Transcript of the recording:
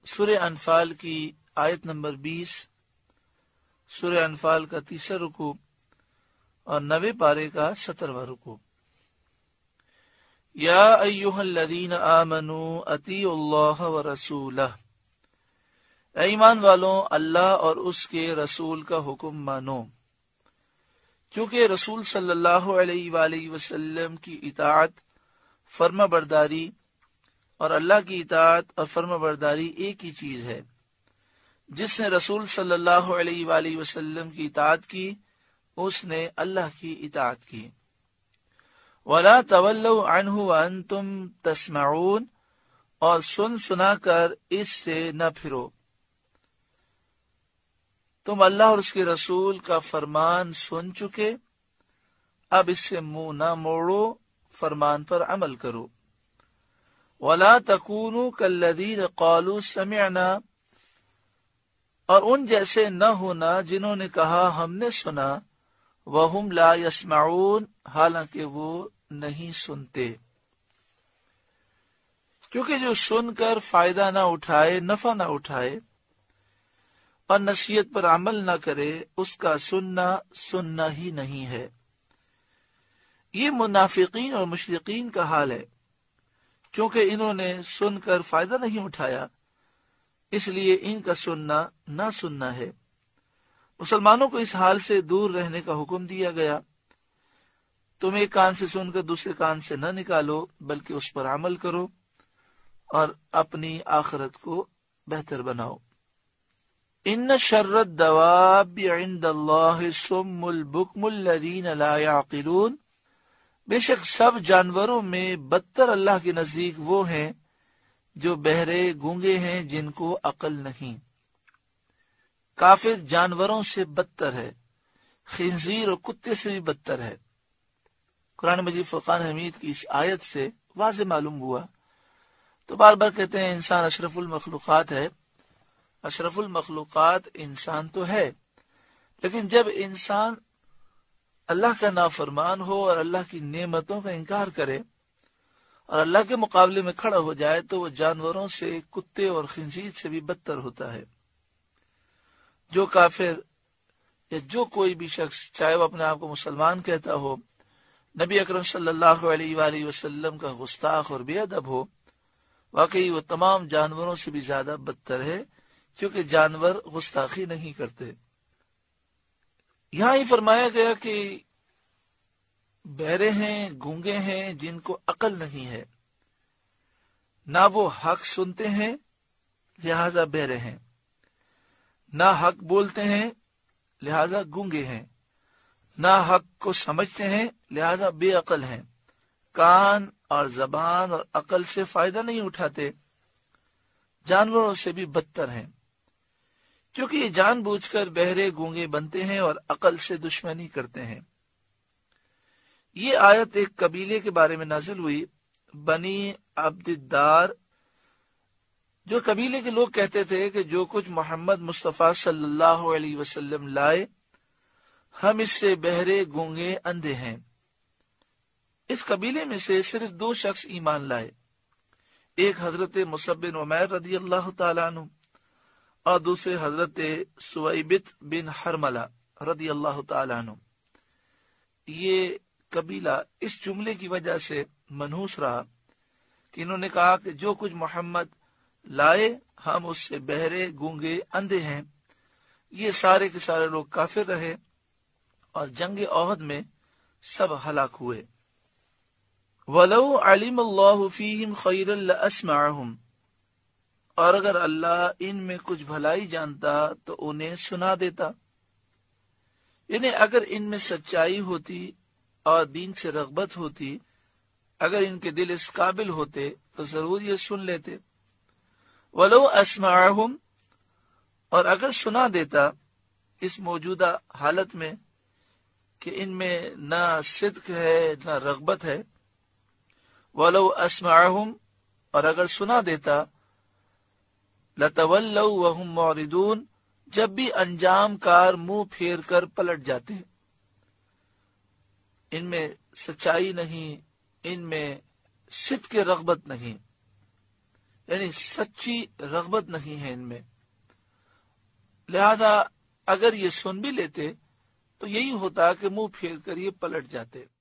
سورہ انفال کی آیت نمبر 20، سورہ انفال کا 3 رکوع اور 9 پارے کا 17واں رکوع۔ یا ایھا الذین آمنوا اطیعوا اللہ ورسولہ، اے ایمان والوں اللہ اور اس کے رسول کا حکم مانو، کیونکہ رسول صلی اللہ علیہ وآلہ وسلم کی اطاعت، فرما برداری اور اللہ کی اطاعت اور فرما برداری ایک ہی چیز ہے۔ جس نے رسول صلی اللہ علیہ وآلہ وسلم کی اطاعت کی اس نے اللہ کی اطاعت کی۔ وَلَا تَوَلَّوْا عَنْهُ وَأَنْتُمْ تَسْمَعُونَ، اور سنا کر اس سے نہ پھرو، تم اللہ اور اس کے رسول کا فرمان سن چکے، اب اس سے منہ نہ موڑو، فرمان پر عمل کرو۔ وَلَا تَكُونُوا كَالَّذِينَ قَالُوا سَمِعْنَا، اور ان جیسے نہ ہونا جنہوں نے کہا ہم نے سنا، وَهُمْ لَا يَسْمَعُونَ، حالانکہ وہ نہیں سنتے۔ کیونکہ جو سن کر فائدہ نہ اٹھائے، نفع نہ اٹھائے اور نصیحت پر عمل نہ کرے، اس کا سننا ہی نہیں ہے۔ یہ منافقین اور مشرکین کا حال ہے۔ چونکہ انہوں نے سن کر فائدہ نہیں اٹھایا، اس لیے ان کا سننا نہ سننا ہے۔ مسلمانوں کو اس حال سے دور رہنے کا حکم دیا گیا۔ تم ایک کان سے سن کر دوسرے کان سے نہ نکالو، بلکہ اس پر عمل کرو اور اپنی آخرت کو بہتر بناؤ۔ ان شر الدواب عند اللہ الصم البکم الذین لا یعقلون، بے شک سب جانوروں میں بدتر اللہ کے نزدیک وہ ہیں جو بہرے گونگے ہیں، جن کو عقل نہیں۔ کافر جانوروں سے بدتر ہے، خنزیر اور کتے سے بھی بدتر ہے۔ قرآن مجید فرقان حمید کی اس آیت سے واضح معلوم ہوا۔ تو بار بار کہتے ہیں انسان اشرف المخلوقات ہے۔ اشرف المخلوقات انسان تو ہے، لیکن جب انسان اللہ کا نافرمان ہو اور اللہ کی نعمتوں کا انکار کرے اور اللہ کے مقابلے میں کھڑا ہو جائے تو وہ جانوروں سے، کتے اور خنزیر سے بھی بدتر ہوتا ہے۔ جو کافر یا جو کوئی بھی شخص، چاہے وہ اپنے آپ کو مسلمان کہتا ہو، نبی اکرم صلی اللہ علیہ وآلہ وسلم کا گستاخ اور بے ادب ہو، واقعی وہ تمام جانوروں سے بھی زیادہ بدتر ہے، کیونکہ جانور گستاخی نہیں کرتے۔ یہاں ہی فرمایا گیا کہ بہرے ہیں، گونگے ہیں، جن کو عقل نہیں ہے، نہ وہ حق سنتے ہیں لہذا بہرے ہیں، نہ حق بولتے ہیں لہذا گونگے ہیں، نہ حق کو سمجھتے ہیں لہذا بے عقل ہیں، کان اور زبان اور عقل سے فائدہ نہیں اٹھاتے، جانوروں سے بھی بدتر ہیں، کیونکہ یہ جان بوجھ کر بہرے گونگے بنتے ہیں اور عقل سے دشمنی کرتے ہیں۔ یہ آیت ایک قبیلے کے بارے میں نازل ہوئی، بنی عبد الدار، جو قبیلے کے لوگ کہتے تھے کہ جو کچھ محمد مصطفیٰ صلی اللہ علیہ وسلم لائے، ہم اس سے بہرے گونگے اندھے ہیں۔ اس قبیلے میں سے صرف 2 شخص ایمان لائے، ایک حضرت مصعب بن عمیر رضی اللہ تعالیٰ عنہ اور دوسرے حضرت سویبت بن حرملہ رضی اللہ تعالیٰ عنہ۔ یہ قبیلہ اس جملے کی وجہ سے منحوس رہا کہ انہوں نے کہا کہ جو کچھ محمد لائے ہم اس سے بہرے گونگے اندھے ہیں۔ یہ سارے کے سارے لوگ کافر رہے اور جنگ احد میں سب ہلاک ہوئے۔ وَلَوْ عَلِمَ اللَّهُ فِيهِمْ خَيْرًا لَأَسْمَعَهُمْ، اور اگر اللہ ان میں کچھ بھلائی جانتا تو انہیں سنا دیتا، یعنی اگر ان میں سچائی ہوتی اور دین سے رغبت ہوتی، اگر ان کے دل اس قابل ہوتے تو ضرور یہ سن لیتے۔ وَلَوْ أَسْمَعَهُمْ، اور اگر سنا دیتا اس موجودہ حالت میں کہ ان میں نہ صدق ہے نہ رغبت ہے، وَلَوْ أَسْمَعَهُمْ، اور اگر سنا دیتا، لَتَوَلَّوْا وَهُمْ مُعْرِضُونَ، جب بھی انجام کار منہ پھیر کر پلٹ جاتے۔ ان میں سچائی نہیں، ان میں صدق رغبت نہیں، یعنی سچی رغبت نہیں ہے ان میں، لہذا اگر یہ سن بھی لیتے تو یہی ہوتا کہ منہ پھیر کر یہ پلٹ جاتے۔